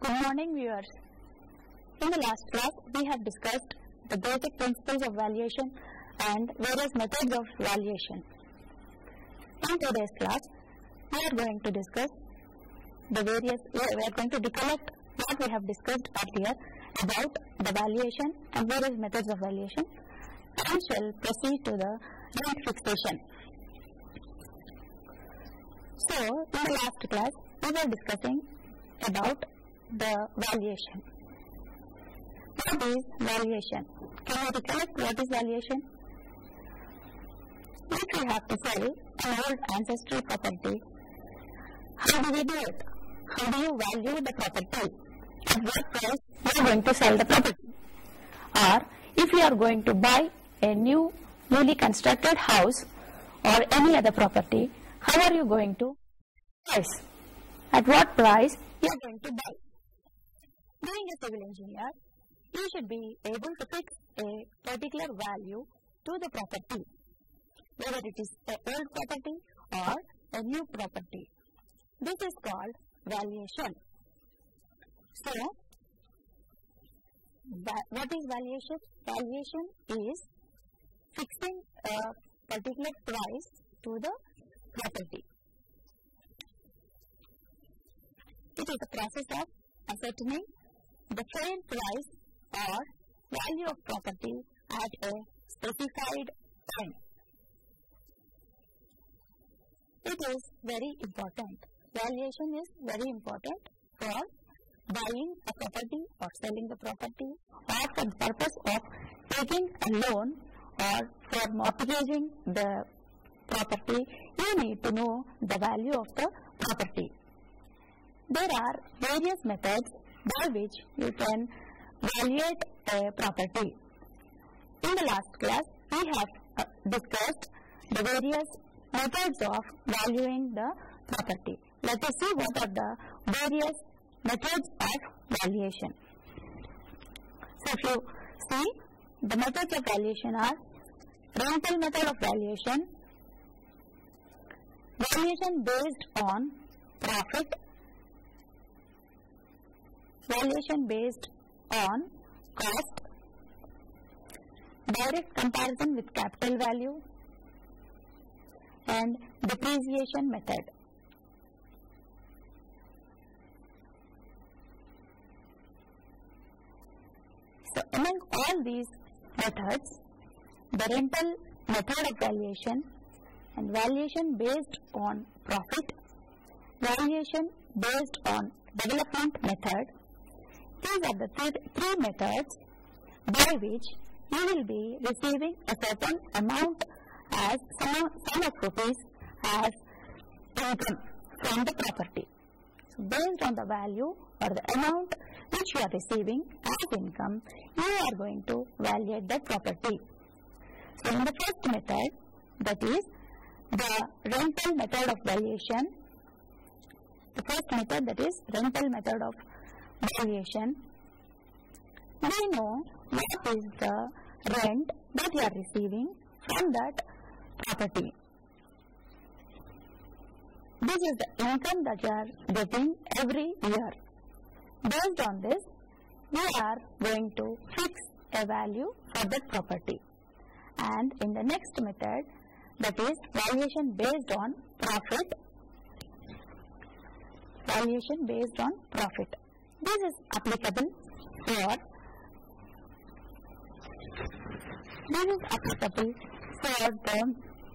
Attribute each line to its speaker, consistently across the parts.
Speaker 1: Good morning, viewers. In the last class, we have discussed the basic principles of valuation and various methods of valuation. In today's class, we are going to discuss we are going to recollect what we have discussed earlier about the valuation and various methods of valuation, and shall proceed to the rent fixation. So, in the last class, we were discussing about the valuation. What is valuation? Can you recollect what is valuation? If we have to sell an old ancestral property, how do we do it? How do you value the property? At what price you are going to sell the property? Or if you are going to buy a newly constructed house or any other property, how are you going to price? At what price you are going to buy? Being a civil engineer, you should be able to fix a particular value to the property, whether it is an old property or a new property. This is called valuation. So, what is valuation? Valuation is fixing a particular price to the property. It is the process of ascertaining the fair price or value of property at a specified time. It is very important. Valuation is very important for buying a property or selling the property, or for the purpose of taking a loan or for mortgaging the property. You need to know the value of the property. There are various methods by which you can evaluate a property. In the last class, we have discussed the various methods of valuing the property. Let us see what are the various methods of valuation. So, if you see, the methods of valuation are rental method of valuation, valuation based on profit, valuation based on cost, direct comparison with capital value, and depreciation method. So, among all these methods, the rental method of valuation and valuation based on profit, valuation based on development method, these are the three methods by which you will be receiving a certain amount as sum of rupees as income from the property. So, based on the value or the amount which you are receiving as income, you are going to valuate the property. So, in the first method, that is the rental method of valuation, the first method, that is rental method of valuation, we know what is the rent that you are receiving from that property. This is the income that you are getting every year. Based on this, we are going to fix a value for that property. And in the next method, that is valuation based on profit, valuation based on profit. This is applicable for the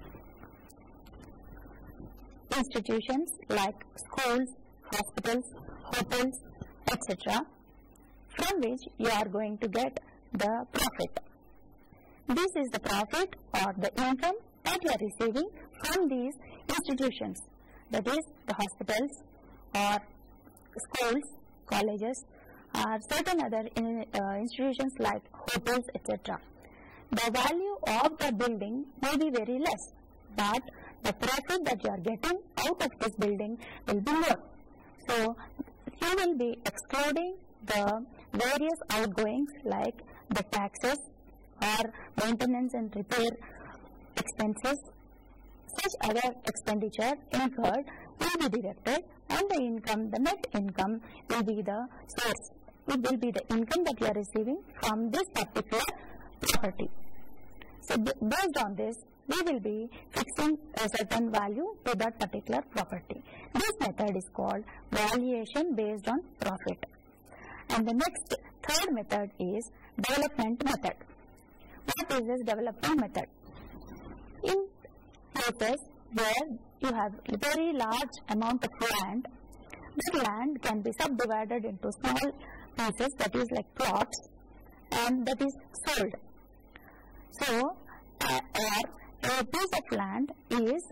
Speaker 1: institutions like schools, hospitals, hotels, etc., from which you are going to get the profit. This is the profit or the income that you are receiving from these institutions, that is the hospitals or schools, colleges, or certain other institutions like hotels, etc. The value of the building may be very less, but the profit that you are getting out of this building will be more. So, you will be excluding the various outgoings like the taxes or maintenance and repair expenses, such other expenditure incurred will be deducted, and the income, the net income, will be the source. It will be the income that you are receiving from this particular property. So based on this, we will be fixing a certain value to that particular property. This method is called valuation based on profit. And the next third method is development method. What is this development method? In places where you have a very large amount of land, that land can be subdivided into small pieces, that is like plots, and that is sold. So, a piece of land is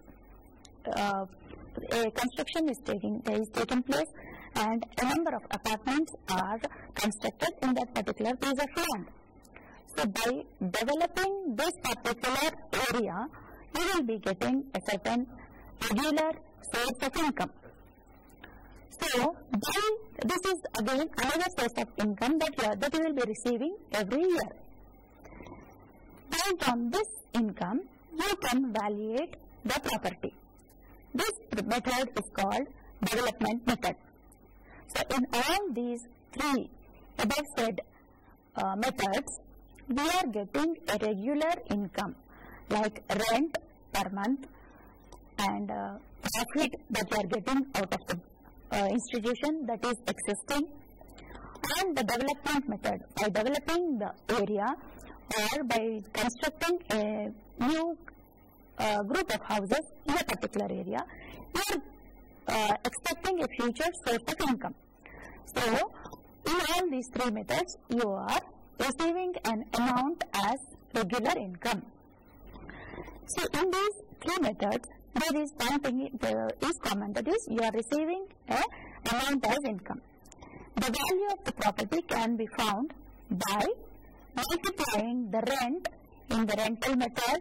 Speaker 1: a construction is taking place, and a number of apartments are constructed in that particular piece of land. So by developing this particular area, you will be getting a certain regular source of income. So this is again another source of income that you will be receiving every year. Based on this income, you can valuate the property. This method is called development method. So in all these three above said methods, we are getting a regular income like rent per month and profit that we are getting out of the institution that is existing, and the development method by developing the area or by constructing a new group of houses in a particular area, you are expecting a future source of income. So, in all these three methods, you are receiving an amount as regular income. So, in these three methods, there is one thing is common, that is, you are receiving an amount as income. The value of the property can be found by multiplying the rent in the rental method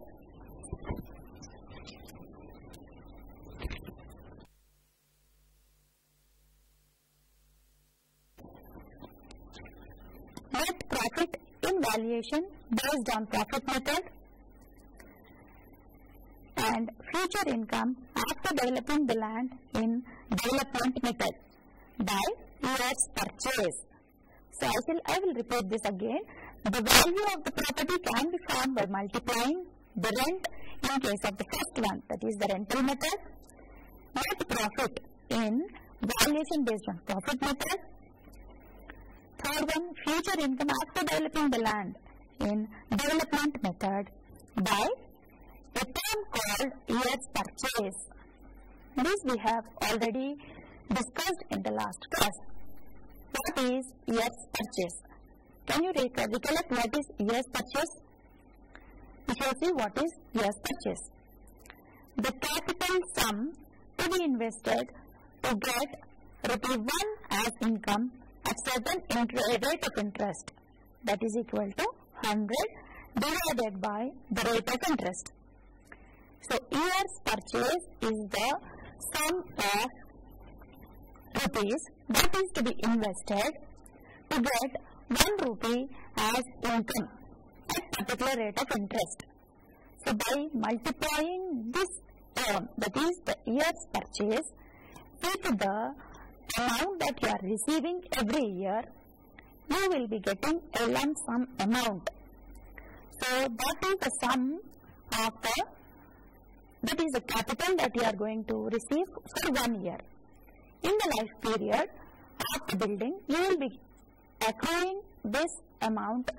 Speaker 1: net profit in valuation based on profit method, and future income after developing the land in development method by year's purchase. So I will repeat this again. The value of the property can be found by multiplying the rent in case of the first one, that is the rental method, net profit in valuation based on profit method. Third one, future income after developing the land in development method by a term called year's purchase. This we have already discussed in the last class. What is year's purchase? Can you recollect what is year's purchase? We shall see what is year's purchase. The capital sum to be invested to get ₹1 as income at certain rate of interest, that is equal to 100 divided by the rate of interest. So year's purchase is the sum of rupees that is to be invested to get 1 rupee as income at particular rate of interest. So by multiplying this term, that is the year's purchase, with the amount that you are receiving every year, you will be getting a lump sum amount. So that is the sum of that is the capital that you are going to receive for 1 year. In the life period of the building, you will be accruing this amount,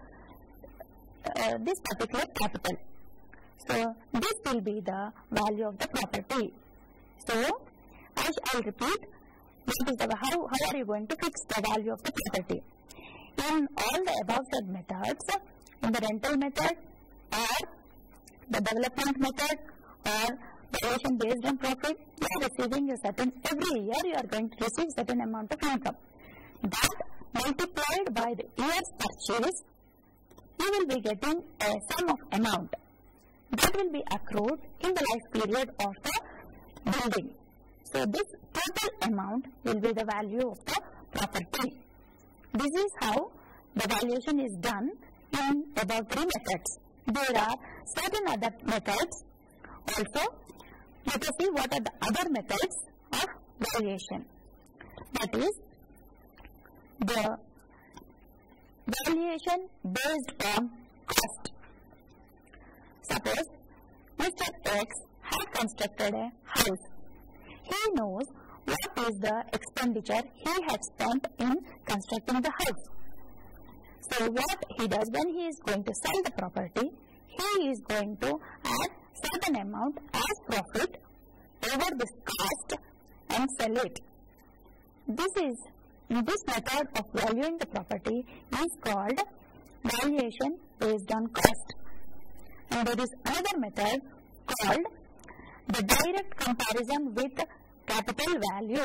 Speaker 1: this particular capital. So this will be the value of the property. So I'll repeat. How are you going to fix the value of the property? In all the above said methods, in the rental method or the development method or valuation based on profit, you are receiving a certain, every year you are going to receive certain amount of income. That multiplied by the year's purchase, you will be getting a sum of amount that will be accrued in the life period of the building. So this total amount will be the value of the property. This is how the valuation is done in about 3 methods. There are certain other methods also, let us see what are the other methods of valuation. That is, the valuation based on cost. Suppose Mr. X has constructed a house. He knows what is the expenditure he has spent in constructing the house. So what he does when he is going to sell the property, he is going to add certain amount as profit over this cost and sell it. This method of valuing the property is called valuation based on cost. And there is another method called the direct comparison with capital value.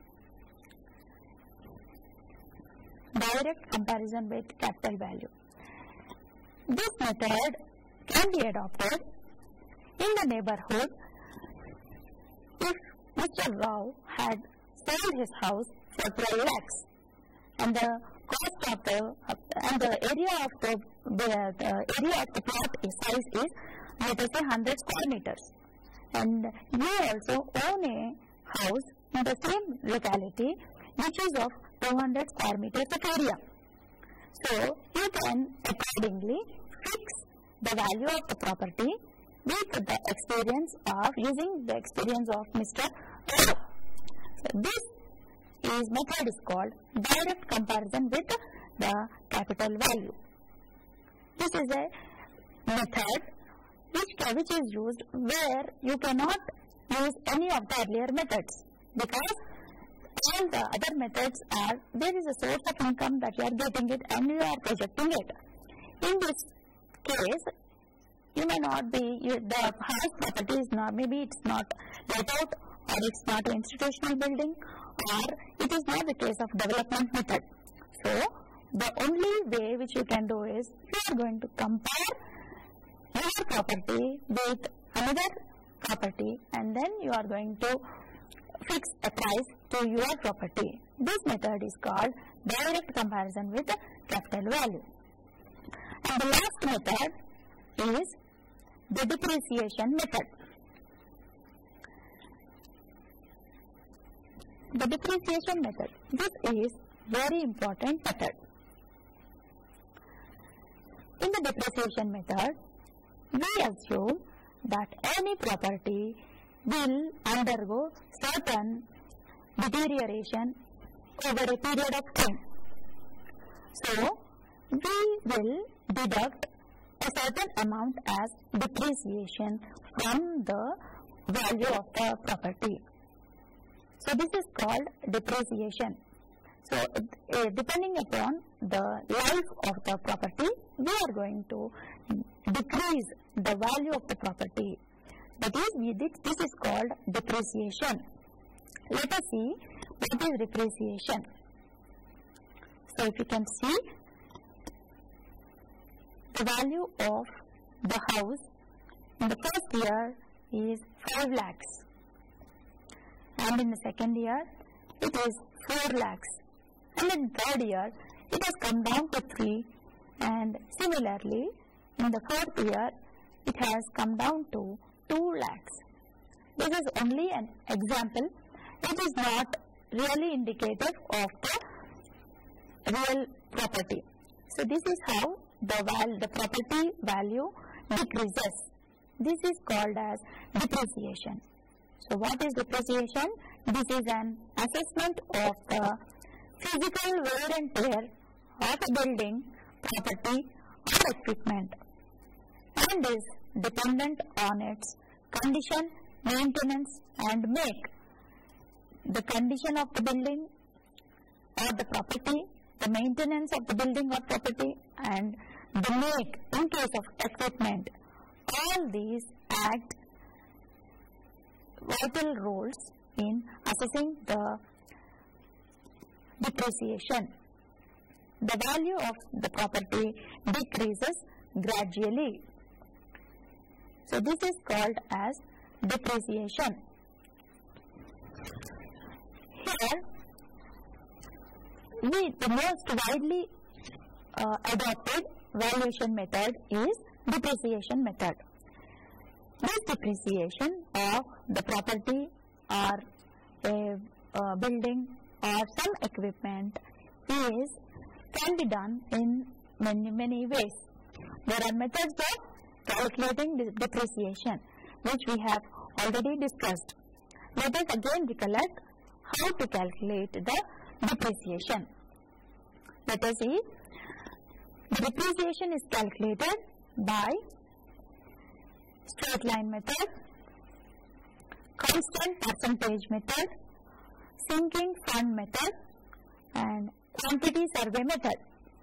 Speaker 1: Direct comparison with capital value. This method can be adopted in the neighborhood if Mr. Rao had sold his house for 12 lakhs and the cost of the area of the plot size is, let us say, 100 square meters, and you also own a house in the same locality which is of 200 square meters of area. So you can accordingly fix the value of the property with the experience of Mr. Rao. So this method is called direct comparison with the capital value. This is a method which is used where you cannot use any of the earlier methods, because all the other methods are, there is a source of income that you are getting it and you are projecting it. In this case, you may not be, the house property is not, maybe it's not let out, or it's not an institutional building, or it is not the case of development method. So the only way which you can do is, you are going to compare your property with another property and then you are going to fix a price to your property. This method is called direct comparison with capital value. And the last method is the depreciation method. The depreciation method, this is very important method. In the depreciation method, we assume that any property will undergo certain deterioration over a period of time. So, we will deduct a certain amount as depreciation from the value of the property. So, this is called depreciation. So, depending upon the life of the property, we are going to decrease the value of the property. That is, this is called depreciation. Let us see what is depreciation. So, if you can see, the value of the house in the first year is 5 lakhs, and in the second year it is 4 lakhs, and in the third year it has come down to 3, and similarly in the fourth year it has come down to 2 lakhs. This is only an example. It is not really indicative of the real property. So this is how the property value decreases. This is called as depreciation. So what is depreciation? This is an assessment of the physical wear and tear of a building, property or equipment, and is dependent on its condition, maintenance and make. The condition of the building or the property, the maintenance of the building or property, and the make in case of equipment, all these act vital roles in assessing the depreciation. The value of the property decreases gradually. So this is called as depreciation. Here, the most widely adopted valuation method is depreciation method. This depreciation of the property or a building or some equipment can be done in many ways. There are methods of calculating depreciation, which we have already discussed. Let us again recollect how to calculate the depreciation. Let us see. The depreciation is calculated by straight line method, constant percentage method, sinking fund method, and quantity survey method.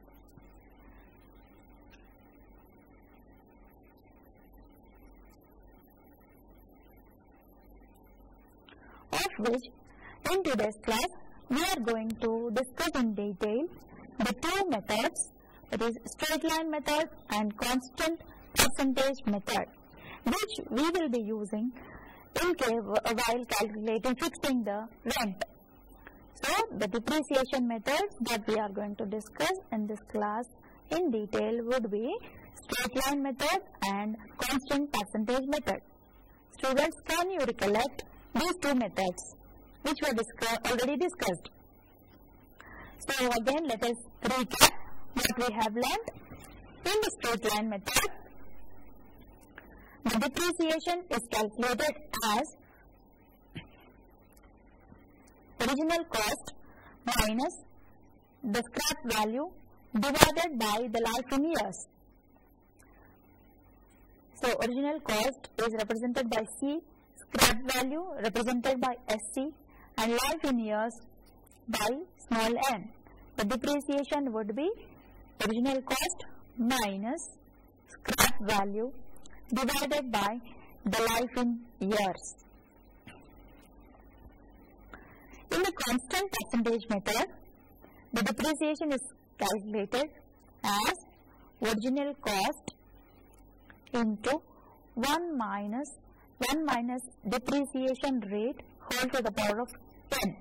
Speaker 1: Of which, in today's class, we are going to discuss in detail the two methods, that is straight line method and constant percentage method, which we will be using while fixing the rent. So, the depreciation methods that we are going to discuss in this class in detail would be straight line method and constant percentage method. Students, can you recollect these two methods which were already discussed? So, again let us recap what we have learned. In the straight line method, the depreciation is calculated as original cost minus the scrap value divided by the life in years. So, original cost is represented by C, scrap value represented by SC, and life in years by small n. The depreciation would be original cost minus scrap value divided by the life in years. In the constant percentage method, the depreciation is calculated as original cost into 1 minus depreciation rate whole to the power of 10.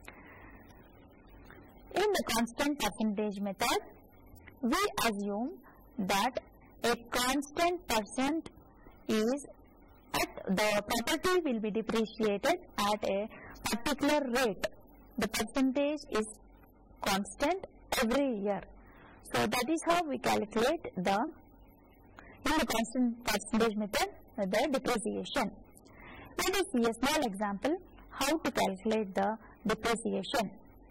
Speaker 1: In the constant percentage method, we assume that a constant percent is the property will be depreciated at a particular rate. The percentage is constant every year. So that is how we calculate in the constant percentage method the depreciation. Let us see a small example how to calculate the depreciation.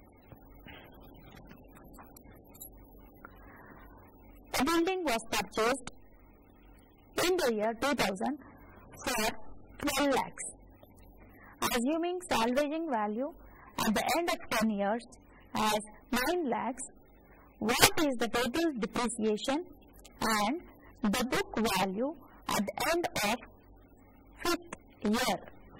Speaker 1: A building was purchased in the year 2000 for 12 lakhs. Assuming salvaging value at the end of 10 years as 9 lakhs, what is the total depreciation and the book value at the end of 5th year?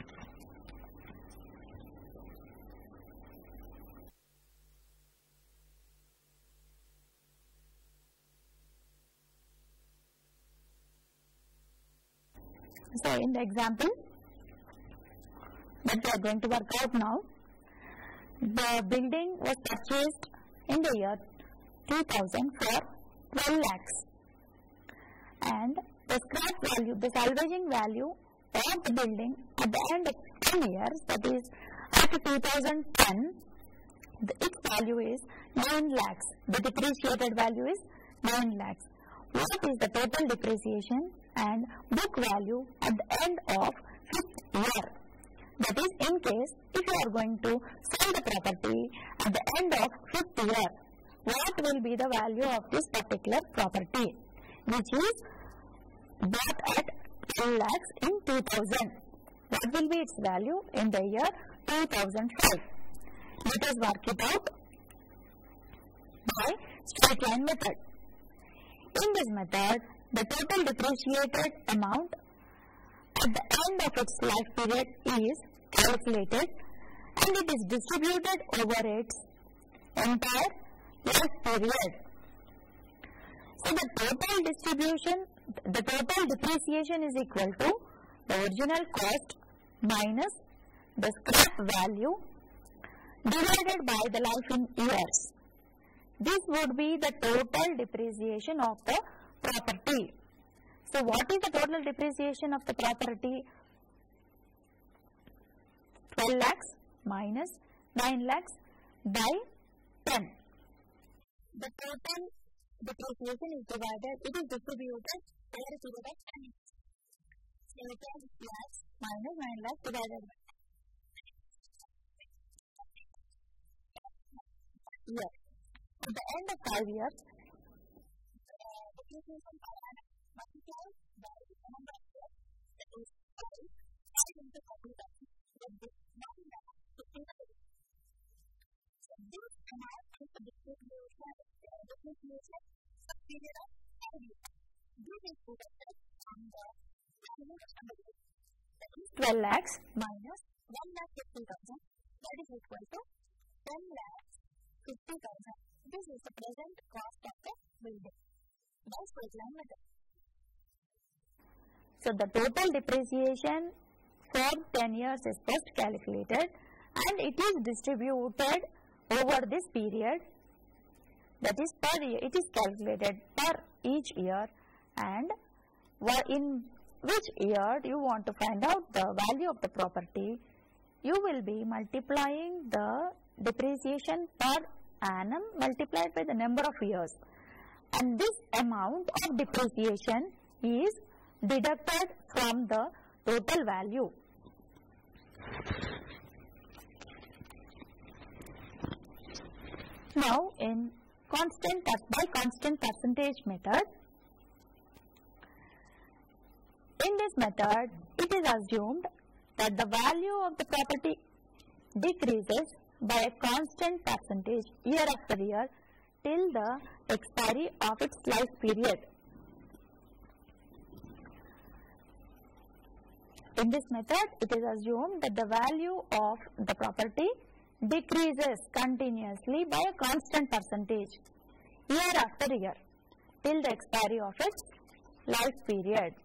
Speaker 1: So, in the example that we are going to work out now, the building was purchased in the year 2000 for 12 lakhs, and the scrap value, the salvaging value of the building at the end of 10 years, that is after 2010, its value is 9 lakhs. The depreciated value is 9 lakhs. What is the total depreciation and book value at the end of 5th year? That is, in case if you are going to sell the property at the end of 5th year, what will be the value of this particular property, which is bought at 12 lakhs in 2000? What will be its value in the year 2005? Let us work it out by straight line method. In this method, the total depreciated amount at the end of its life period is calculated, and it is distributed over its entire life period. So the total depreciation is equal to the original cost minus the scrap value divided by the life in years. This would be the total depreciation of the property. So what is the total depreciation of the property? 12 lakhs minus 9 lakhs by 10. The total depreciation is divided, it is distributed over a period of 10 years. So 12 lakhs minus 9 lakhs divided by 10 years. At the end of 5 years, depreciation per annum multiplied by the number of years, that is 5 into 40,000, that is 9,50,000. So this amount is the depreciation for a period of 5 years. This is deducted from the value of somebody. That is 12 lakhs minus 1,50,000, that is equal to 10,50,000. This is the present cost of the building by straight line method. So the total depreciation for 10 years is first calculated and it is distributed over this period, that is per year. It is calculated per each year, and in which year you want to find out the value of the property, you will be multiplying the depreciation per annum multiplied by the number of years, and this amount of depreciation is deducted from the total value. Now in constant percentage method, in this method it is assumed that the value of the property decreases by a constant percentage year after year till the expiry of its life period. In this method, it is assumed that the value of the property decreases continuously by a constant percentage year after year till the expiry of its life period.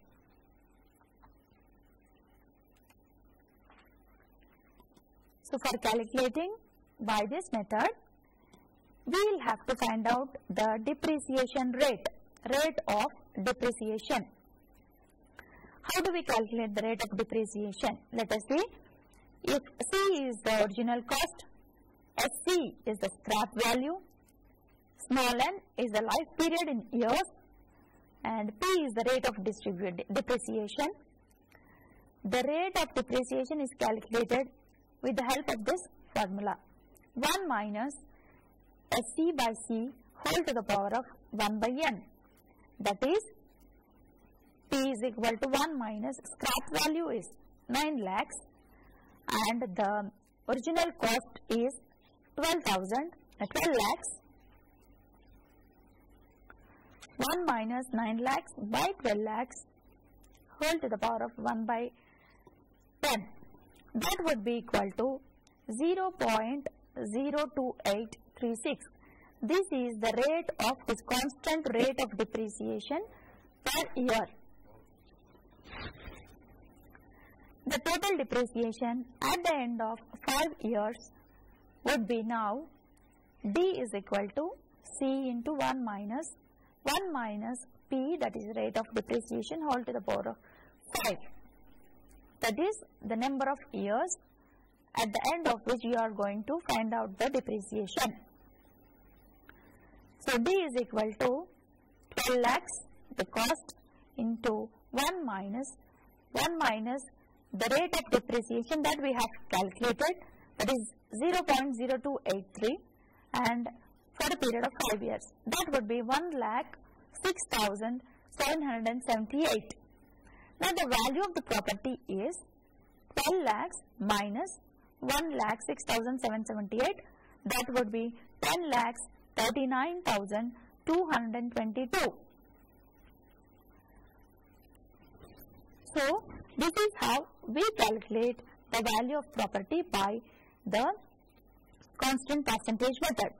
Speaker 1: So for calculating by this method, we will have to find out the depreciation rate of depreciation. How do we calculate the rate of depreciation? Let us see. If C is the original cost, SC is the scrap value, small n is the life period in years, and P is the rate of depreciation. The rate of depreciation is calculated with the help of this formula. 1 minus SC by C whole to the power of 1 by n. That is, P is equal to 1 minus scrap value is 9 lakhs and the original cost is 12 lakhs. 1 minus 9 lakhs by 12 lakhs whole to the power of 1 by 10. That would be equal to 0.02836. This is the rate of this constant rate of depreciation per year. The total depreciation at the end of 5 years would be now D is equal to C into 1 minus P, that is rate of depreciation whole to the power of 5. That is the number of years at the end of which you are going to find out the depreciation. So D is equal to 12 lakhs, the cost, into 1 minus the rate of depreciation that we have calculated, that is 0.0283, and for a period of 5 years. That would be 1,06,778. Now the value of the property is 12 lakhs minus 1,06,778. That would be 10,39,222. So this is how we calculate the value of property by the constant percentage method.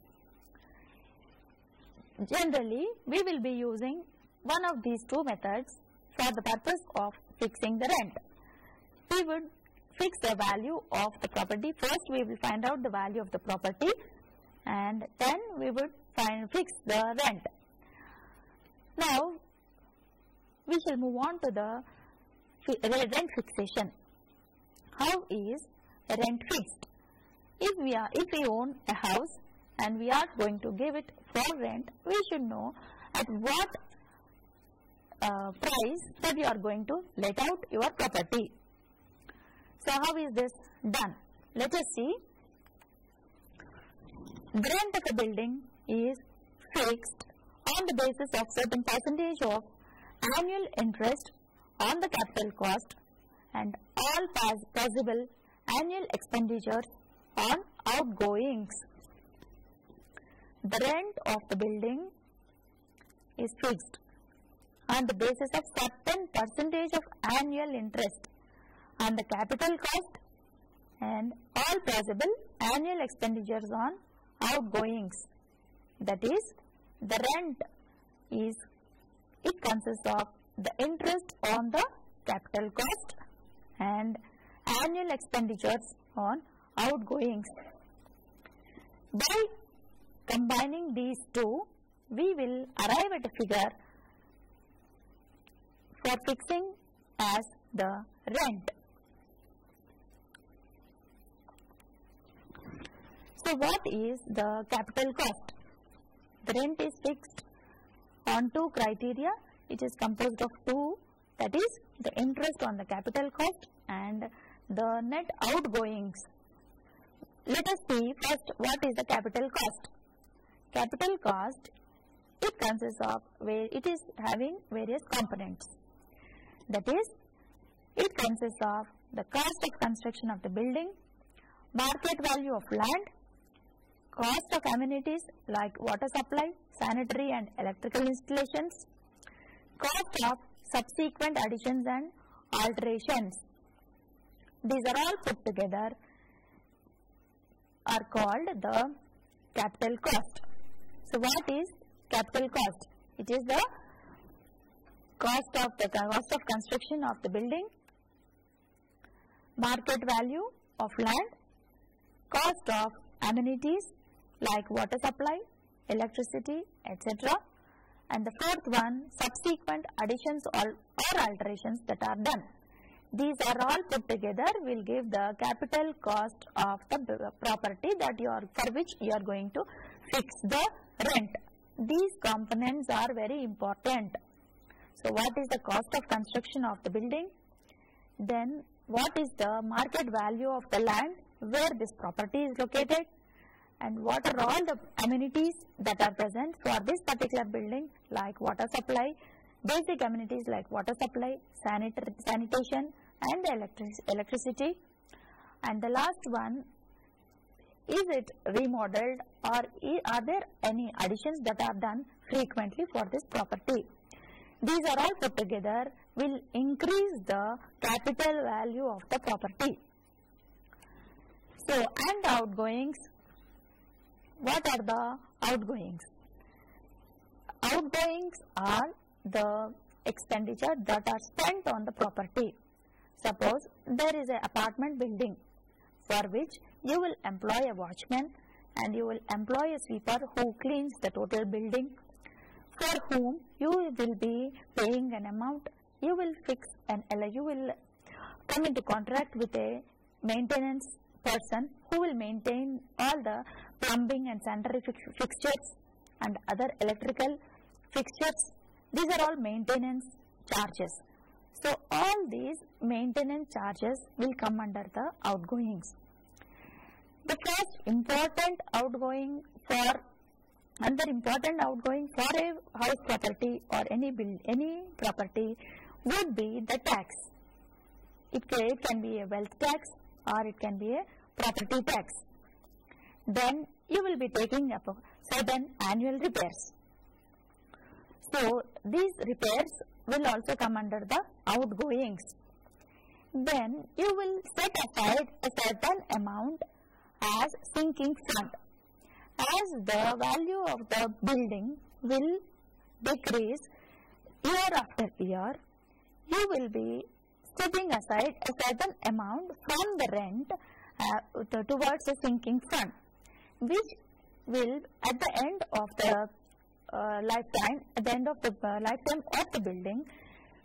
Speaker 1: Generally, we will be using one of these two methods for the purpose of fixing the rent. We would fix the value of the property. First, we will find out the value of the property, and then we would fix the rent. Now, we shall move on to the rent fixation. How is rent fixed? If we own a house and we are going to give it for rent, we should know at what price that you are going to let out your property. So how is this done? Let us see. The rent of a building is fixed on the basis of certain percentage of annual interest on the capital cost and all possible annual expenditures on outgoings. The rent of the building is fixed on the basis of certain percentage of annual interest on the capital cost and all possible annual expenditures on outgoings. That is, the rent consists of the interest on the capital cost and annual expenditures on outgoings. By combining these two, we will arrive at a figure for fixing as the rent. So what is the capital cost? The rent is fixed on two criteria. It is composed of two, that is the interest on the capital cost and the net outgoings. Let us see first what is the capital cost. Capital cost, it consists of it is having various components. That is, it consists of the cost of construction of the building, market value of land, cost of amenities like water supply, sanitary and electrical installations, cost of subsequent additions and alterations. These are all put together are called the capital cost. So what is capital cost? It is the cost of construction of the building, market value of land, cost of amenities like water supply, electricity, etc. And the fourth one, subsequent additions or alterations that are done. These are all put together will give the capital cost of the property for which you are going to fix the rent. These components are very important. So what is the cost of construction of the building? Then what is the market value of the land where this property is located? And what are all the amenities that are present for this particular building like water supply, basic amenities like water supply, sanitation and electricity. And the last one, is it remodeled or are there any additions that are done frequently for this property? These are all put together will increase the capital value of the property. So, and outgoings. What are the outgoings? Outgoings are the expenditure that are spent on the property. Suppose there is an apartment building for which you will employ a watchman and you will employ a sweeper who cleans the total building, for whom you will be paying an amount. You will come into contract with a maintenance person who will maintain all the plumbing and sanitary fixtures and other electrical fixtures. These are all maintenance charges. So all these maintenance charges will come under the outgoings. The first important outgoing for a house property or any property would be the tax. It can be a wealth tax or it can be a property tax. Then you will be taking up certain annual repairs. So these repairs will also come under the outgoings. Then you will set aside a certain amount as sinking fund. As the value of the building will decrease year after year, you will be setting aside a certain amount from the rent towards a sinking fund, which will at the end of the lifetime of the building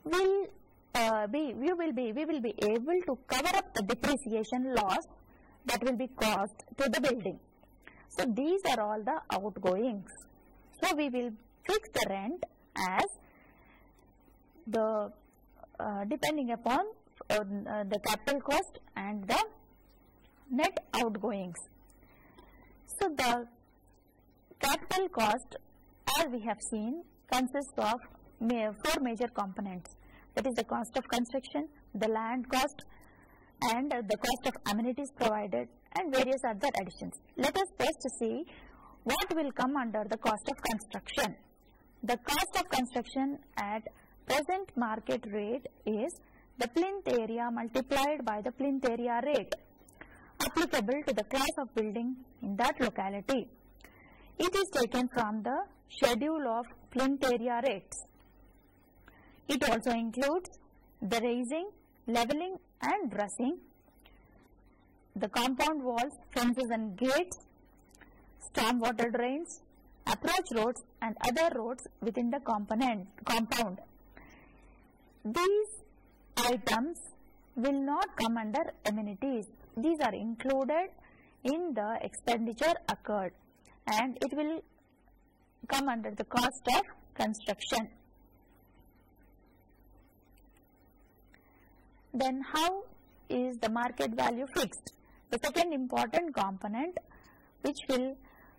Speaker 1: we will be able to cover up the depreciation loss that will be caused to the building. So these are all the outgoings. So we will fix the rent as the depending upon the capital cost and the net outgoings. So the capital cost, as we have seen, consists of 4 major components. That is the cost of construction, the land cost, and the cost of amenities provided, and various other additions. Let us first see what will come under the cost of construction. The cost of construction at present market rate is the plinth area multiplied by the plinth area rate applicable to the class of building in that locality. It is taken from the schedule of plinth area rates. It also includes the raising, leveling and dressing, the compound walls, fences and gates, stormwater drains, approach roads and other roads within the compound. These items will not come under amenities. These are included in the expenditure occurred, and it will come under the cost of construction. Then how is the market value fixed? The second important component which is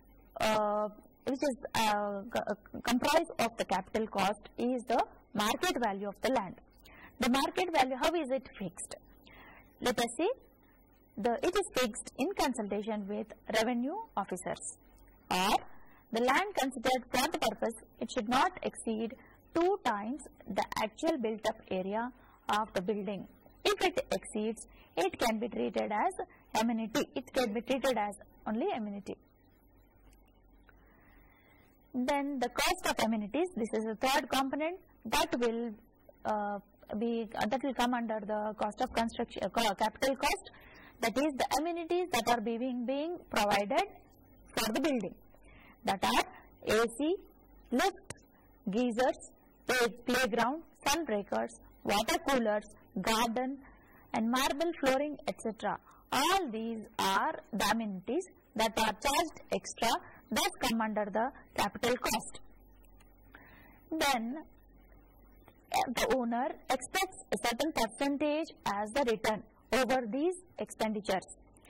Speaker 1: comprised of the capital cost is the market value of the land. The market value, how is it fixed? Let us see. It is fixed in consultation with revenue officers, or the land considered for the purpose, it should not exceed 2 times the actual built up area of the building. If it exceeds, it can be treated as amenity. It can be treated as only amenity. Then the cost of amenities, this is the third component that will come under the cost of construction, capital cost. That is the amenities that are being provided for the building. That are AC, lift, geysers, playground, sun breakers, water coolers, garden and marble flooring, etc. All these are the amenities that are charged extra that come under the capital cost. Then the owner expects a certain percentage as the return over these expenditures.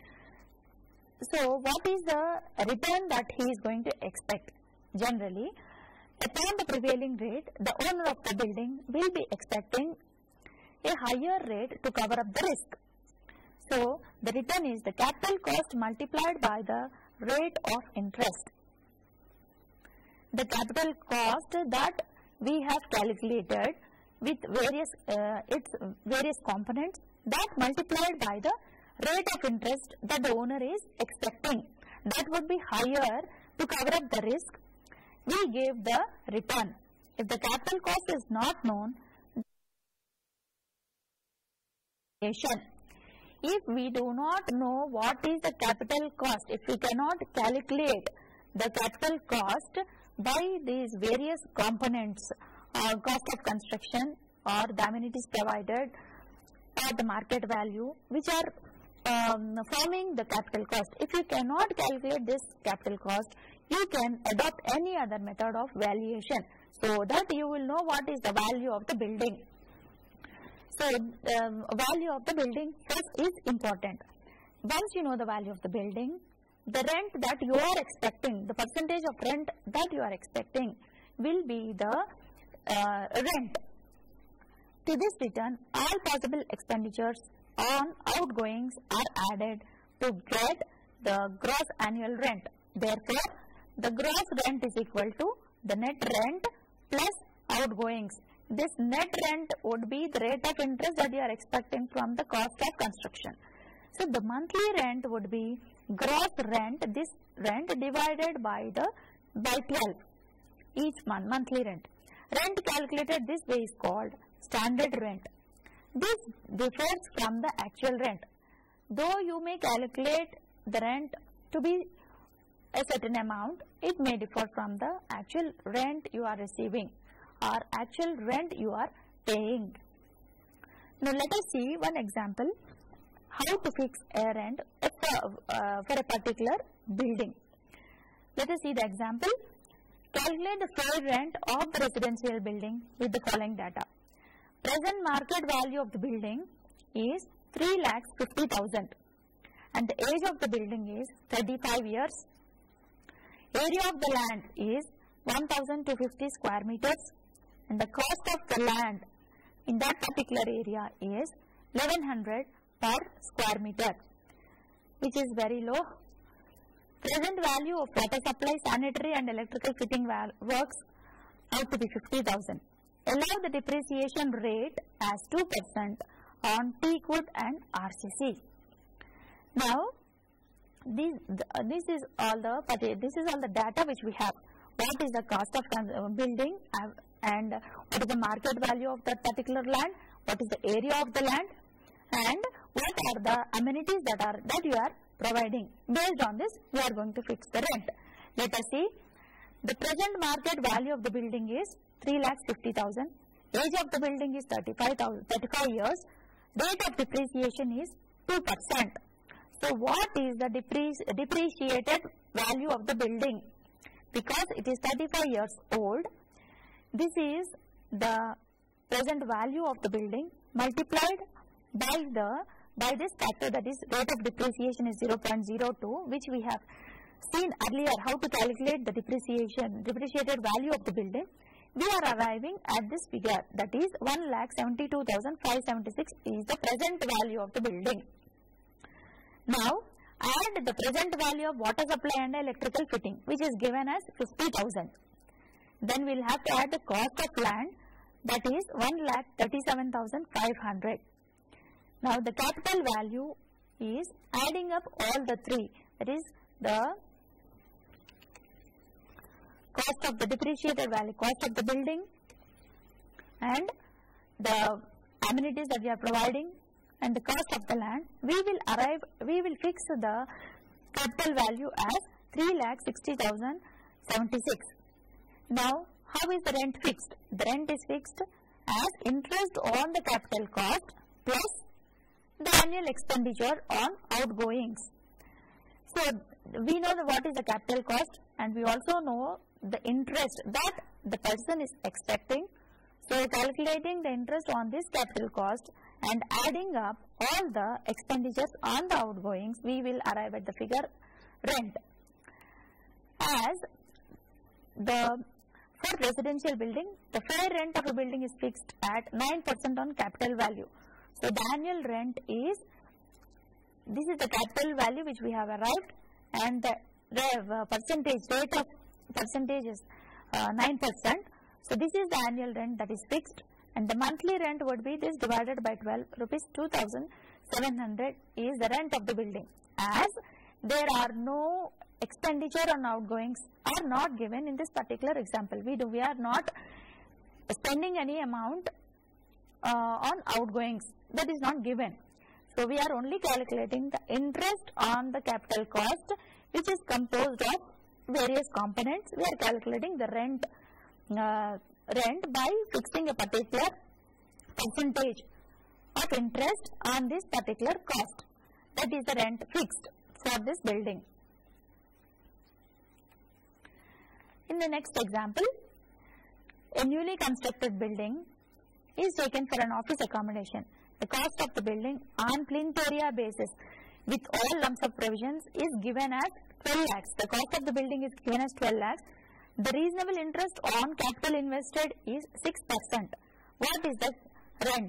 Speaker 1: So what is the return that he is going to expect? Generally, upon the prevailing rate, the owner of the building will be expecting a higher rate to cover up the risk. So the return is the capital cost multiplied by the rate of interest. The capital cost that we have calculated with its various components, that multiplied by the rate of interest that the owner is expecting, that would be higher to cover up the risk. We gave the return. If the capital cost is not known, if we do not know what is the capital cost, if we cannot calculate the capital cost by these various components, cost of construction or the amenities provided or the market value, which are forming the capital cost. If you cannot calculate this capital cost, you can adopt any other method of valuation so that you will know what is the value of the building. So, value of the building first is important. Once you know the value of the building, the rent that you are expecting, the percentage of rent that you are expecting will be the rent. To this return, all possible expenditures on outgoings are added to get the gross annual rent. Therefore, the gross rent is equal to the net rent plus outgoings. This net rent would be the rate of interest that you are expecting from the cost of construction. So, the monthly rent would be gross rent, this rent divided by 12 each month, monthly rent. Rent calculated this way is called standard rent. This differs from the actual rent. Though you may calculate the rent to be a certain amount, it may differ from the actual rent you are receiving or actual rent you are paying. Now let us see one example how to fix a rent for a particular building. Let us see the example. Calculate the fair rent of the residential building with the following data. Present market value of the building is 3,50,000 and the age of the building is 35 years. Area of the land is 1,250 square meters and the cost of the land in that particular area is 1,100 per square meter, which is very low. Present value of water supply, sanitary and electrical fitting works out to be 50,000. Allow the depreciation rate as 2% on teakwood and RCC. Now, this is all the data which we have. What is the cost of building and what is the market value of that particular land? What is the area of the land? And what are the amenities that you are providing? Based on this, we are going to fix the rent. Let us see. The present market value of the building is 3,50,000. Age of the building is 35 years. Rate of depreciation is 2%. So, what is the depreciated value of the building? Because it is 35 years old, this is the present value of the building multiplied by this factor, that is rate of depreciation is 0.02, which we have seen earlier how to calculate the depreciated value of the building. We are arriving at this figure, that is 1,72,576 is the present value of the building. Now add the present value of water supply and electrical fitting, which is given as 50,000. Then we will have to add the cost of land, that is 1,37,500. Now the capital value is adding up all the three, that is the cost of the depreciated value, cost of the building and the amenities that we are providing and the cost of the land. We will fix the capital value as 3,60,076. Now how is the rent fixed? The rent is fixed as interest on the capital cost plus the annual expenditure on outgoings. So we know what is the capital cost and we also know the interest that the person is expecting. So calculating the interest on this capital cost and adding up all the expenditures on the outgoings, we will arrive at the figure rent. As for residential building, the fair rent of a building is fixed at 9% on capital value. So the annual rent is, this is the capital value which we have arrived, and the rate of percentage is 9%. So this is the annual rent that is fixed, and the monthly rent would be this divided by 12, rupees 2,700 is the rent of the building. As there are no expenditure on outgoings are not given in this particular example. We are not spending any amount on outgoings, that is not given. So we are only calculating the interest on the capital cost, which is composed of various components. We are calculating the rent by fixing a particular percentage of interest on this particular cost. That is the rent fixed for this building. In the next example, a newly constructed building is taken for an office accommodation. The cost of the building on plinth area basis with all lump sum provisions is given as 12 lakhs. The cost of the building is given as 12 lakhs. The reasonable interest on capital invested is 6%. What is the rent?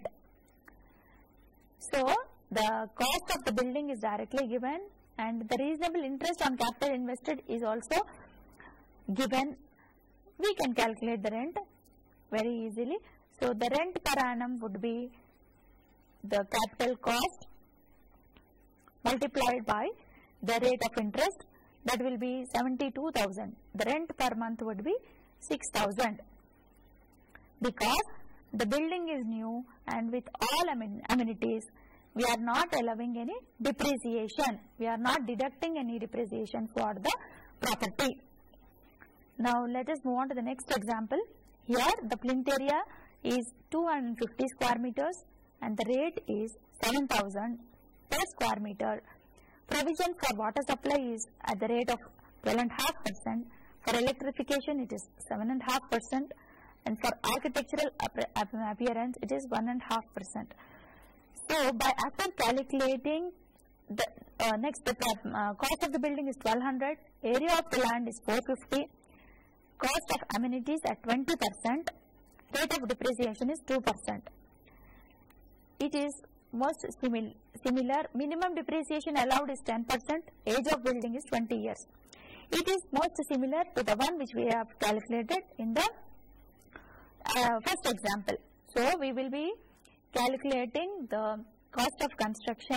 Speaker 1: So the cost of the building is directly given and the reasonable interest on capital invested is also given. We can calculate the rent very easily. So the rent per annum would be the capital cost multiplied by the rate of interest, that will be 72,000. The rent per month would be 6,000. Because the building is new and with all amenities, we are not allowing any depreciation. We are not deducting any depreciation for the property. Now let us move on to the next example. Here the plinth area is 250 square meters and the rate is 7,000 per square meter. Provision for water supply is at the rate of 12.5%. For electrification it is 7.5%, and for architectural appearance it is 1.5%. So by after calculating the cost of the building is 1200, area of the land is 450, cost of amenities at 20%, rate of depreciation is 2%. It is most similar. Minimum depreciation allowed is 10%, age of building is 20 years. It is most similar to the one which we have calculated in the first example. So we will be calculating the cost of construction.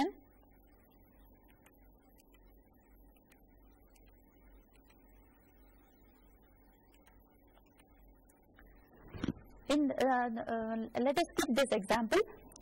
Speaker 1: Let us keep this example.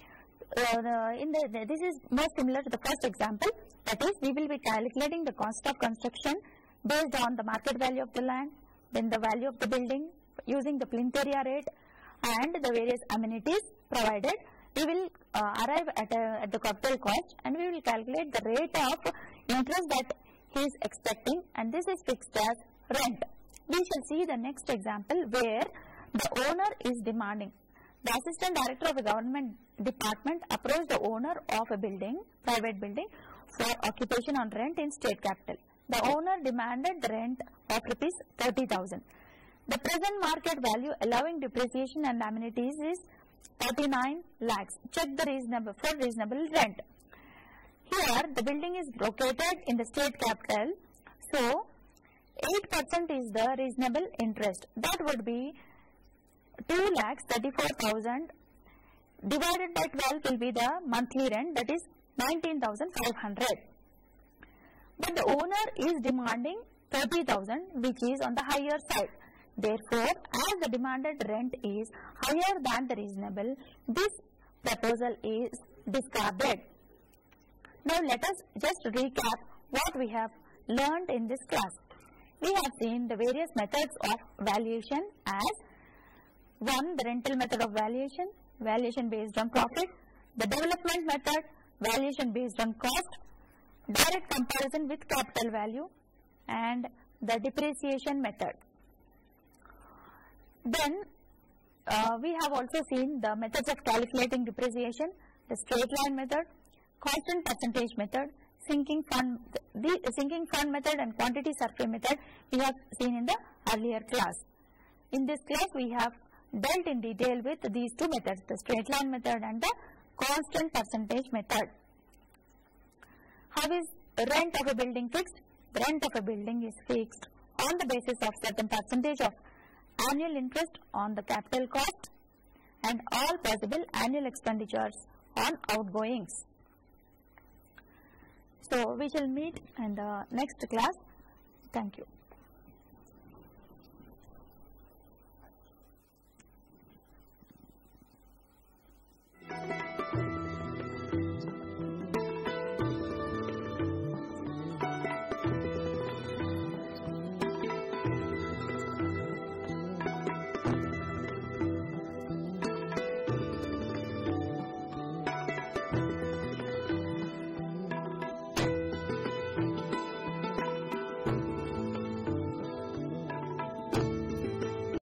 Speaker 1: This is more similar to the first example. That is, we will be calculating the cost of construction based on the market value of the land, then the value of the building using the plinth area rate and the various amenities provided. We will arrive at the capital cost, and we will calculate the rate of interest that he is expecting, and this is fixed as rent. We shall see the next example where the owner is demanding. The assistant director of a government department approached the owner of a building, private building, for occupation on rent in state capital. The owner demanded the rent of rupees 30,000. The present market value allowing depreciation and amenities is 39 lakhs. Check the reasonable rent. Here the building is located in the state capital, so 8% is the reasonable interest. That would be 2,34,000 divided by 12 will be the monthly rent, that is 19,500. But the owner is demanding 30,000, which is on the higher side. Therefore, as the demanded rent is higher than the reasonable, this proposal is discarded. Now let us just recap what we have learned in this class. We have seen the various methods of valuation as 1. The rental method of valuation, valuation based on profit; the development method, valuation based on cost; direct comparison with capital value; and the depreciation method. Then we have also seen the methods of calculating depreciation, the straight line method, constant percentage method, sinking fund method, and quantity survey method we have seen in the earlier class. In this class we have dealt in detail with these two methods, the straight line method and the constant percentage method. How is rent of a building fixed? The rent of a building is fixed on the basis of certain percentage of annual interest on the capital cost and all possible annual expenditures on outgoings. So we shall meet in the next class. Thank you.